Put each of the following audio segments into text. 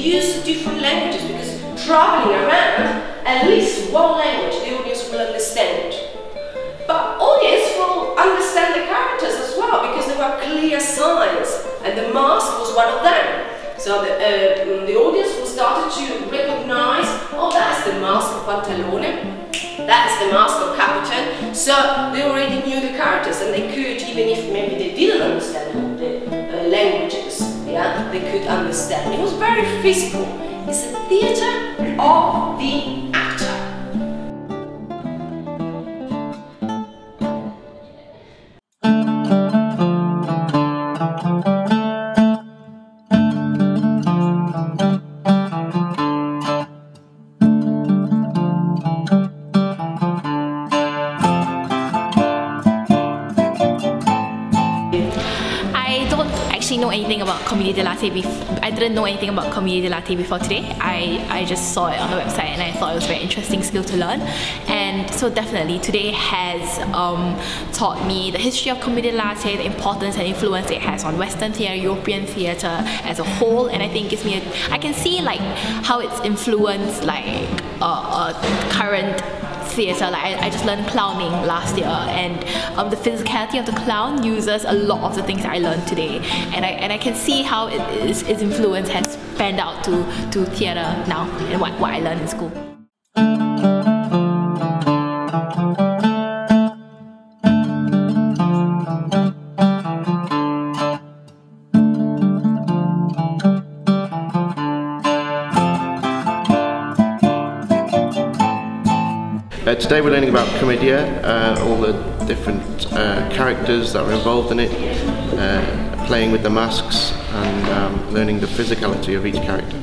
use different languages because traveling around, at least one language the audience will understand. But audience will understand the characters as well because there were clear signs, and the mask was one of them. So the audience will start to recognize, oh, that's the mask of Pantalone. That's the mask of Capuchin. So they already knew the characters, and they could, even if maybe they didn't understand the languages, yeah, they could understand. It was very physical. It's a theatre of the actor. Know anything about Commedia dell'arte before. I didn't know anything about Commedia dell'arte before today. I just saw it on the website and I thought it was a very interesting skill to learn, and so definitely today has taught me the history of Commedia dell'arte, the importance and influence it has on Western theatre, European theatre as a whole, and I think gives me I can see like how it's influenced like current theatre. Like I just learned clowning last year, and the physicality of the clown uses a lot of the things that I learned today, and I can see how its influence has panned out to theatre now and what I learned in school. Today we're learning about Commedia, all the different characters that are involved in it, playing with the masks and learning the physicality of each character.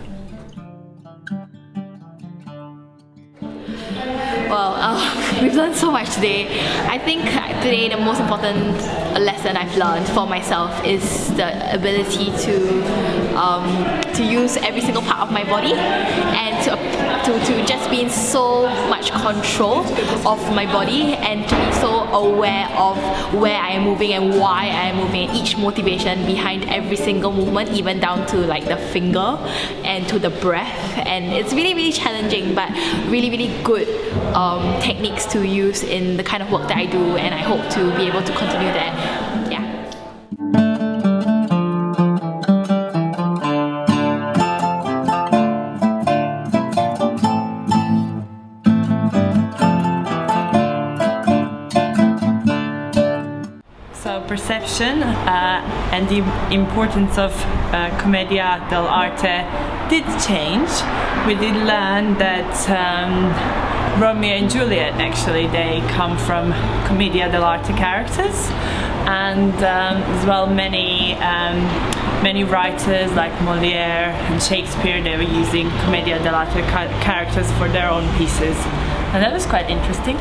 Well, we've learned so much today. I think today the most important lesson I've learned for myself is the ability to use every single part of my body and to just be in so much control of my body and to be so aware of where I am moving and why I am moving, and each motivation behind every single movement, even down to like the finger and to the breath. And it's really, really challenging, but really, really good techniques to use in the kind of work that I do, and I hope to be able to continue that. Perception and the importance of Commedia dell'arte did change. We did learn that Romeo and Juliet, actually, they come from Commedia dell'arte characters, and as well many writers like Molière and Shakespeare, they were using Commedia dell'arte characters for their own pieces, and that was quite interesting.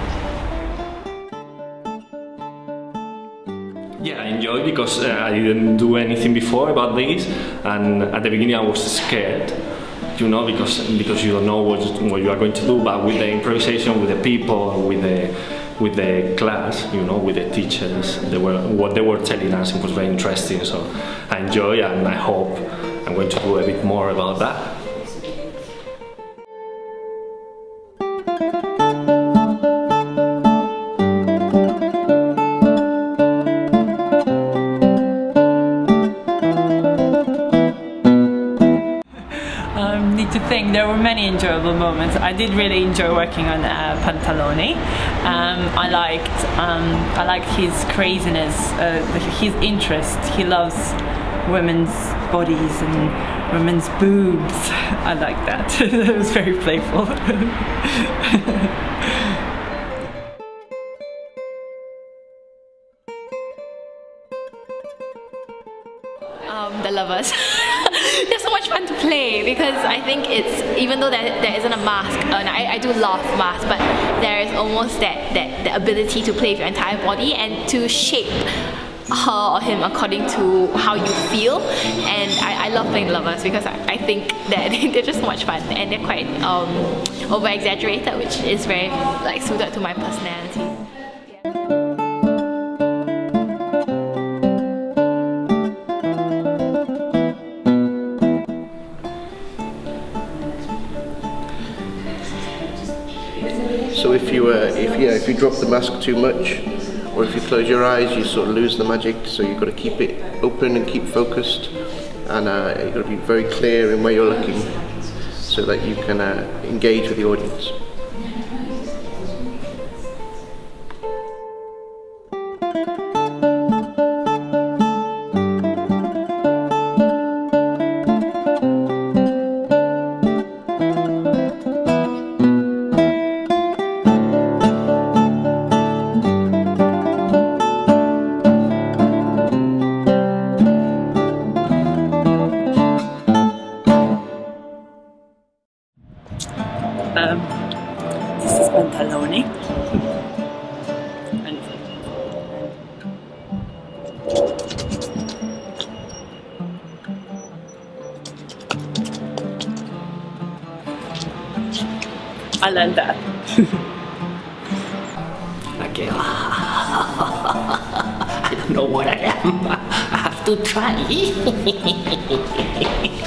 Yeah, I enjoyed because I didn't do anything before about this, and at the beginning I was scared, you know, because you don't know what you are going to do. But with the improvisation, with the people, with the class, you know, with the teachers, what they were telling us, it was very interesting. So I enjoy, and I hope I'm going to do a bit more about that. To think there were many enjoyable moments. I did really enjoy working on Pantalone. I liked his craziness, his interest. He loves women's bodies and women's boobs. I like that. It was very playful. The lovers. They're so much fun to play because I think it's, even though there isn't a mask, and I do love masks, but there is almost that ability to play with your entire body and to shape her or him according to how you feel. And I love playing lovers because I think that they're just so much fun and they're quite over exaggerated, which is very like suited to my personality. So if you drop the mask too much, or if you close your eyes, you sort of lose the magic. So you've got to keep it open and keep focused, and you've got to be very clear in where you're looking, so that you can engage with the audience. This is Pantaloni. I learned that. Okay. I don't know what I am. I have to try.